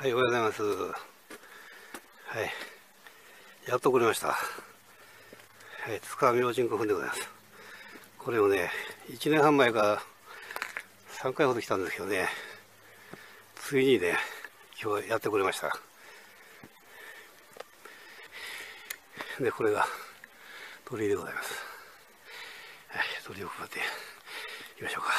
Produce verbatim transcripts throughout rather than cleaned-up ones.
はい、おはようございます。はい、やっと来れました。はい、津川明神古墳でございます。これをね、いちねんはん前からさんかいほど来たんですけどね、ついにね、今日やってくれました。で、これが鳥居でございます。はい、鳥居を配っていきましょうか。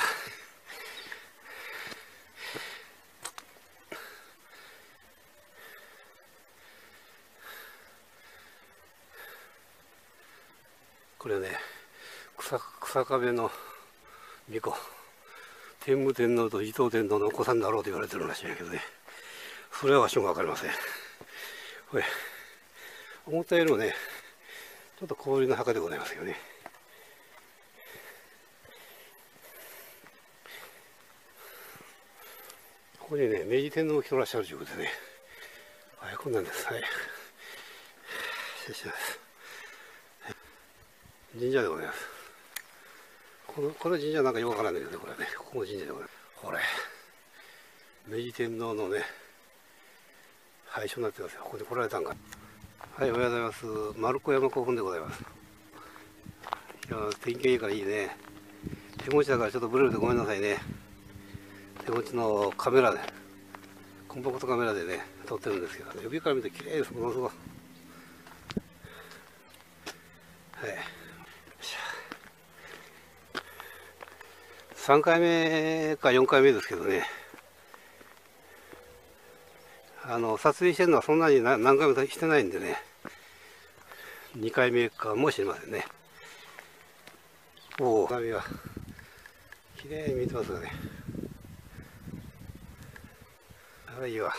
これね、草草壁の巫女、天武天皇と伊藤天皇のお子さんだろうと言われてるらしいんやけどね、それはわしも分かりません。これ思ったよりもね、ちょっと氷の墓でございますよね。ここにね、明治天皇が来てらっしゃるということでね、はい、こんなんです。はい、失礼します。神社でございます。このこの神社なんかよくわからないけどね、これね、ここの神社でございます。これ、明治天皇のね、廃所になってますよ。ここに来られたんか。はい、おはようございます。丸子山古墳でございます。いや、天気いいからいいね。手持ちだからちょっとブレるでごめんなさいね。手持ちのカメラで、コンパクトカメラでね、撮ってるんですけど、ね、指から見ると綺麗です、ものすごい。はい。さんかいめかよんかいめですけどね、あの撮影してるのはそんなに何回もしてないんでね、にかいめかもしれませんね。おお、鏡がきれいに見えてますがね。あれいいわ。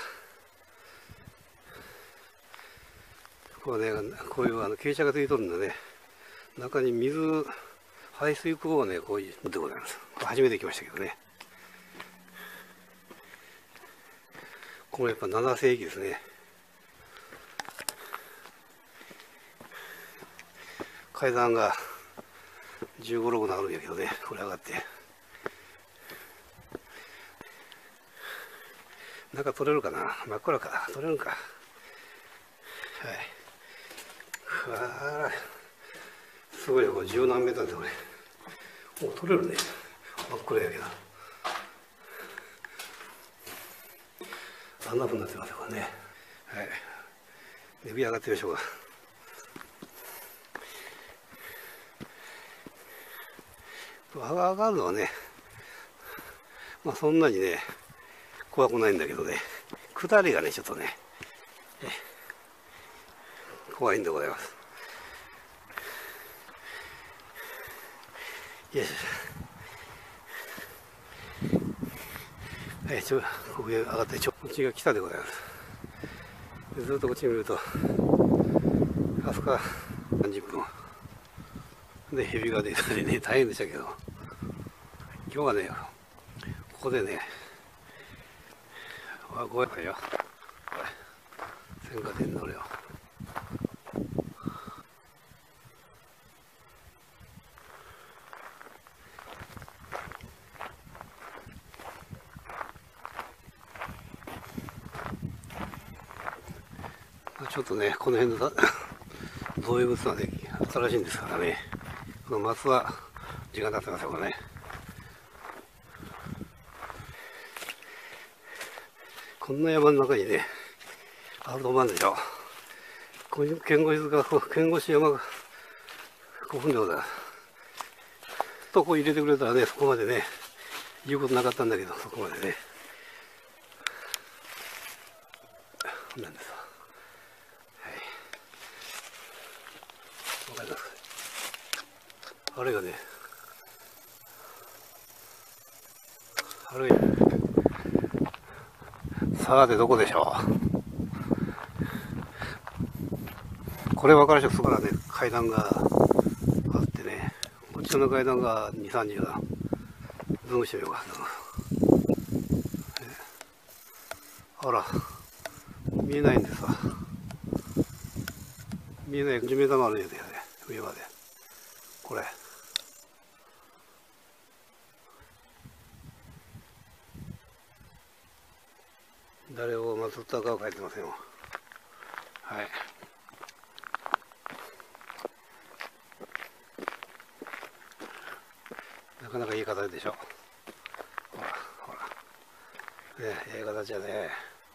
こうね、こういうあの傾斜がついとるんでね、中に水、排水口をね、こういうでございます。初めて来ましたけどね。これやっぱななせいきですね。階段がじゅうご、ろく段あるんやけどね、これ上がって。中取れるかな、真っ暗か、取れるか。はい。ふわー、すごいよ、これ十何メートルでこれ。お、取れるね。真っ暗やけど。あんなふうになってますよ、これね。はい。で、上上がってみましょうか。上がるのはね、まあそんなにね、怖くないんだけどね、下りがね、ちょっとね、怖いんでございます。よいしょ。はい、ちょ、上上がって、ちょ、こっちが北でございます。ずっとこっち見ると、あそこはさんじゅっぷん。で、蛇が出たりね、大変でしたけど、今日はね、ここでね、あ、ごめんよ。これ、千賀天皇よ。ちょっとね、この辺の造営物はね、新しいんですからね、この松は時間経ってますよ、これね。こんな山の中にね、あると思うんでしょ。こういう剣越塚、剣越山が古墳でございます。とこ入れてくれたらね、そこまでね、言うことなかったんだけど、そこまでね。なんですわ。はい。わかりますか。あれがね、あれ、さてどこでしょう。これ分かる人、そこからね、階段があってね、こっちの階段がに、さんじゅう段。ズームしてみようか。あら、見えないんですわ。見えない、じゅうメーターもあるんやで、上まで。これ。 誰を祀ったかは書いてませんよ。はい。なかなかいい形でしょ。ほらほら。ねえ、ええ形やね。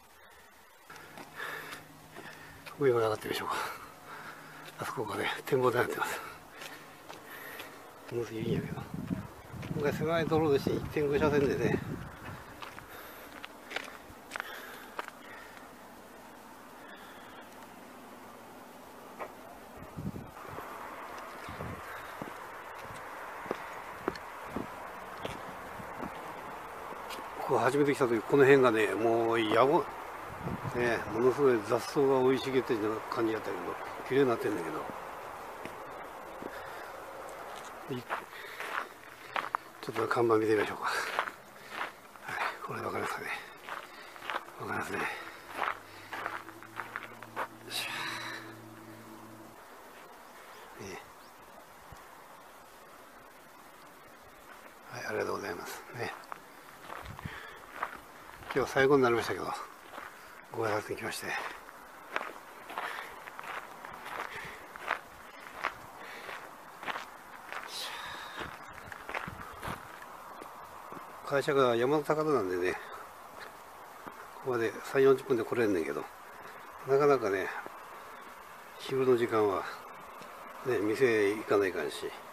上まで上がってみましょうか。あそこがね、展望台になってます。ものすごいいいんやけど。今回狭い道路ですし、いってんご 車線でね。ここ初めて来た時、この辺がね、もうやぼ、ね、ものすごい雑草が生い茂ってる感じだったけど、綺麗になってるんだけど。ちょっと看板見てみましょうか。はい、これ分かりますかね。分かりますね。はい、ありがとうございますね。今日は最後になりましたけど、ご挨拶に来まして。会社が山の高田なんでね、ここまでさんじゅうよんじゅっぷんで来れんねんけど、なかなかね、昼の時間は、ね、店へ行かないかんし、